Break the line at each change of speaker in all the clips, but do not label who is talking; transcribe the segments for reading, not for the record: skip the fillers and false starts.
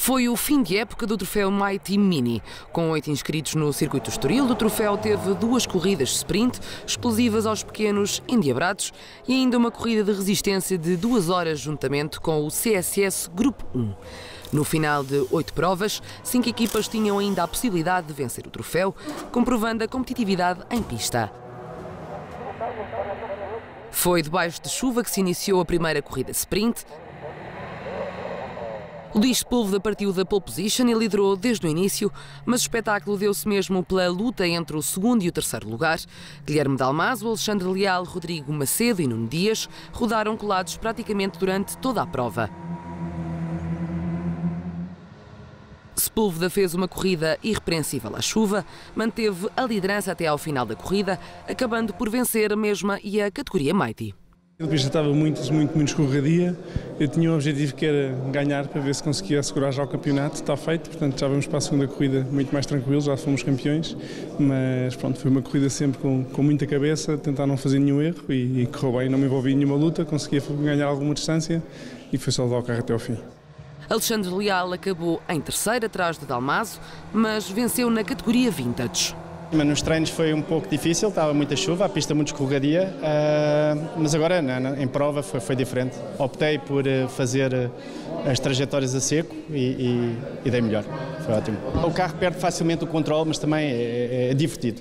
Foi o fim de época do troféu My Team Mini. Com 8 inscritos no circuito Estoril, o troféu teve 2 corridas sprint, explosivas aos pequenos endiabrados e ainda uma corrida de resistência de 2 horas juntamente com o CSS Grupo 1. No final de 8 provas, 5 equipas tinham ainda a possibilidade de vencer o troféu, comprovando a competitividade em pista. Foi debaixo de chuva que se iniciou a primeira corrida sprint. Luís Sepúlveda partiu da pole position e liderou desde o início, mas o espetáculo deu-se mesmo pela luta entre o segundo e o terceiro lugar. Guilherme Dalmaso, Alexandre Leal, Rodrigo Macedo e Nuno Dias rodaram colados praticamente durante toda a prova. Sepúlveda fez uma corrida irrepreensível à chuva, manteve a liderança até ao final da corrida, acabando por vencer a mesma e a categoria Mighty.
A pista estava muito escorregadia, eu tinha um objetivo que era ganhar para ver se conseguia assegurar já o campeonato, está feito, portanto já vamos para a segunda corrida muito mais tranquilos, já fomos campeões, mas pronto, foi uma corrida sempre com muita cabeça, tentar não fazer nenhum erro e correu bem, não me envolvi em nenhuma luta, consegui ganhar alguma distância e foi só levar o carro até ao fim.
Alexandre Leal acabou em terceiro atrás de Dalmaso, mas venceu na categoria Vintage.
Mas nos treinos foi um pouco difícil, estava muita chuva, a pista muito escorregadia, mas agora em prova foi diferente. Optei por fazer as trajetórias a seco e dei melhor, foi ótimo. O carro perde facilmente o controle, mas também é divertido.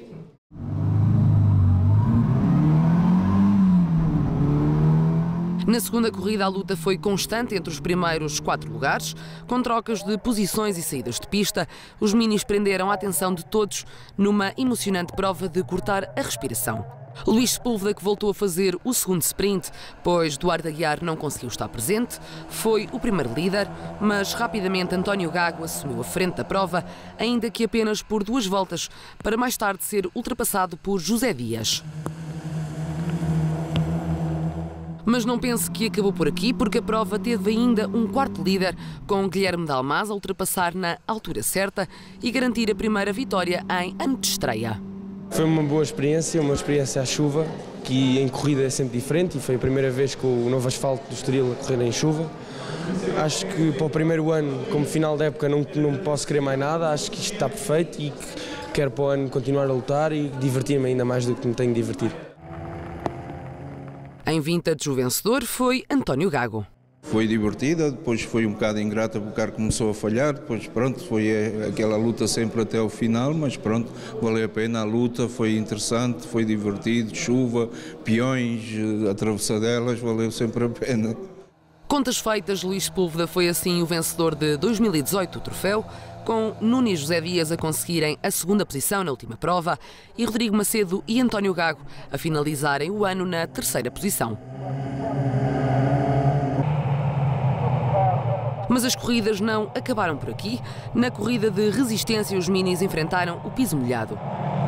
Na segunda corrida, a luta foi constante entre os primeiros 4 lugares. Com trocas de posições e saídas de pista, os minis prenderam a atenção de todos numa emocionante prova de cortar a respiração. Luís Sepúlveda, que voltou a fazer o segundo sprint, pois Duarte Aguiar não conseguiu estar presente, foi o primeiro líder, mas rapidamente António Gago assumiu a frente da prova, ainda que apenas por 2 voltas, para mais tarde ser ultrapassado por José Dias. Mas não pense que acabou por aqui, porque a prova teve ainda um quarto líder, com Guilherme Dalmaso a ultrapassar na altura certa e garantir a primeira vitória em ano de estreia.
Foi uma boa experiência, uma experiência à chuva, que em corrida é sempre diferente e foi a primeira vez com o novo asfalto do Estoril a correr em chuva. Acho que para o primeiro ano, como final da época, não posso querer mais nada, acho que isto está perfeito e que quero para o ano continuar a lutar e divertir-me ainda mais do que me tenho divertido.
Em Vintage, o vencedor foi António Gago.
Foi divertida, depois foi um bocado ingrata porque o carro começou a falhar, depois pronto, foi aquela luta sempre até o final, mas pronto, valeu a pena a luta, foi interessante, foi divertido, chuva, peões, atravessadelas, valeu sempre a pena.
Contas feitas, Luís Sepúlveda foi assim o vencedor de 2018 do troféu, com Nuno e José Dias a conseguirem a segunda posição na última prova e Rodrigo Macedo e António Gago a finalizarem o ano na terceira posição. Mas as corridas não acabaram por aqui. Na corrida de resistência, os minis enfrentaram o piso molhado.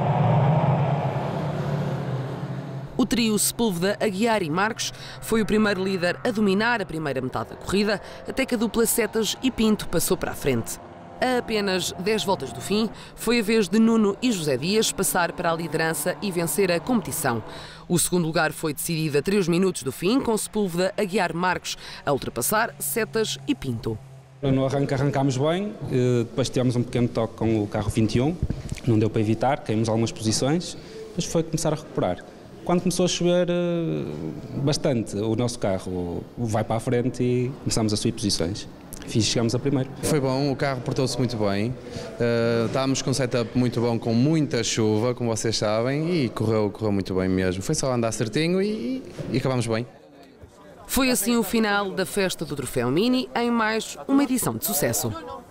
O trio Sepúlveda, Aguiar e Marques foi o primeiro líder a dominar a primeira metade da corrida, até que a dupla Setas e Pinto passou para a frente. A apenas 10 voltas do fim, foi a vez de Nuno e José Dias passar para a liderança e vencer a competição. O segundo lugar foi decidido a 3 minutos do fim, com Sepúlveda, Aguiar, Marques a ultrapassar Setas e Pinto.
No arranque arrancámos bem, depois tivemos um pequeno toque com o carro 21, não deu para evitar, caímos algumas posições, depois foi começar a recuperar. Quando começou a chover bastante, o nosso carro vai para a frente e começamos a subir posições. Chegamos a primeiro.
Foi bom, o carro portou-se muito bem, estávamos com um setup muito bom, com muita chuva, como vocês sabem, e correu muito bem mesmo. Foi só andar certinho e acabámos bem.
Foi assim o final da festa do Troféu Mini em mais uma edição de sucesso.